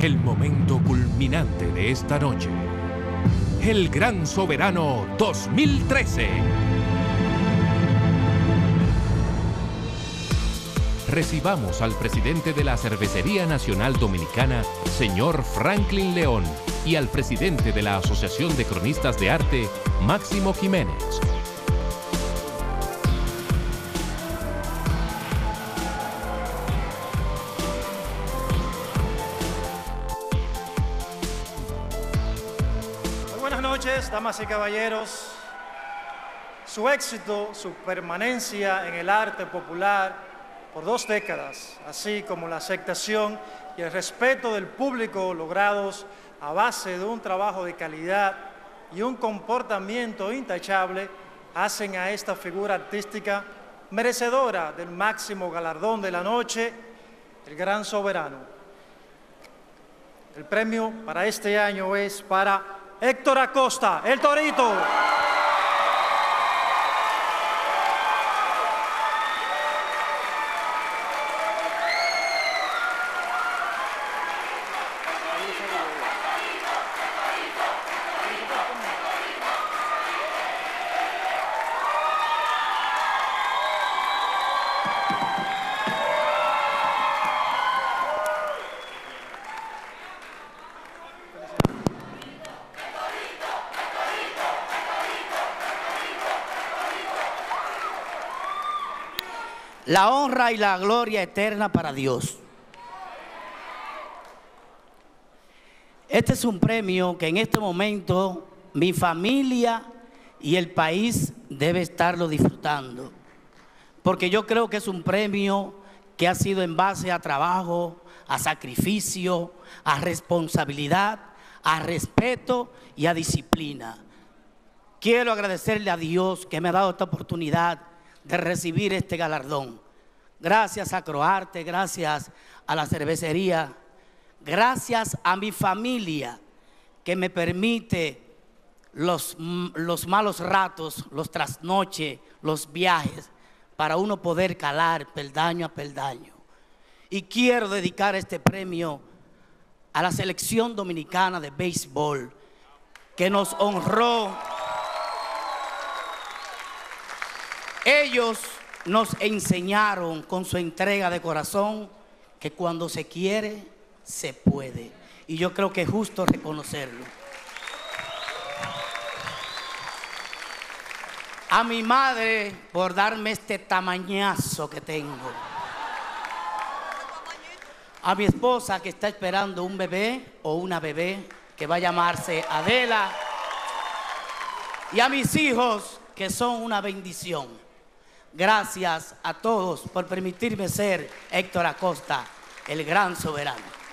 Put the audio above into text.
El momento culminante de esta noche. El Gran Soberano 2013. Recibamos al presidente de la Cervecería Nacional Dominicana, señor Franklin León, y al presidente de la Asociación de Cronistas de Arte, Máximo Jiménez. Buenas noches, damas y caballeros. Su éxito, su permanencia en el arte popular por 2 décadas, así como la aceptación y el respeto del público logrados a base de un trabajo de calidad y un comportamiento intachable, hacen a esta figura artística merecedora del máximo galardón de la noche, el Gran Soberano. El premio para este año es para Héctor Acosta, el Torito. La honra y la gloria eterna para Dios. Este es un premio que en este momento mi familia y el país debe estarlo disfrutando, porque yo creo que es un premio que ha sido en base a trabajo, a sacrificio, a responsabilidad, a respeto y a disciplina. Quiero agradecerle a Dios que me ha dado esta oportunidad de recibir este galardón. Gracias a Croarte, gracias a la cervecería, gracias a mi familia que me permite los malos ratos, los trasnoches, los viajes, para uno poder calar peldaño a peldaño. Y quiero dedicar este premio a la selección dominicana de béisbol que nos honró. Ellos nos enseñaron con su entrega de corazón que cuando se quiere, se puede. Y yo creo que es justo reconocerlo. A mi madre por darme este tamañazo que tengo. A mi esposa que está esperando un bebé o una bebé que va a llamarse Adela. Y a mis hijos que son una bendición. Gracias a todos por permitirme ser Héctor Acosta, el Gran Soberano.